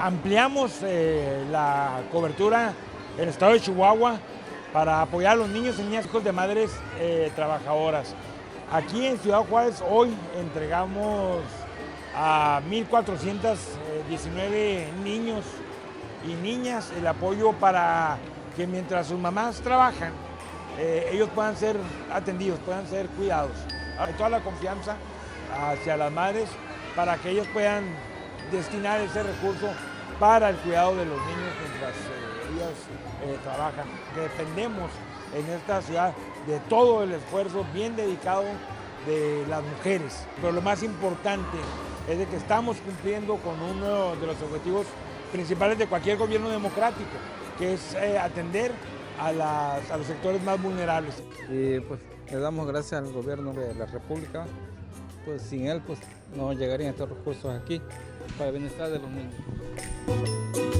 ampliamos la cobertura en el estado de Chihuahua para apoyar a los niños y niñas hijos de madres trabajadoras. Aquí en Ciudad Juárez hoy entregamos a 1,419 niños y niñas el apoyo para que mientras sus mamás trabajan, ellos puedan ser atendidos, puedan ser cuidados. Hay toda la confianza hacia las madres para que ellos puedan destinar ese recurso para el cuidado de los niños mientras ellas trabajan. Dependemos en esta ciudad de todo el esfuerzo bien dedicado de las mujeres. Pero lo más importante es de que estamos cumpliendo con uno de los objetivos principales de cualquier gobierno democrático, que es atender a los sectores más vulnerables. Y pues le damos gracias al gobierno de la República, pues sin él pues no llegarían estos recursos aquí para el bienestar de los niños.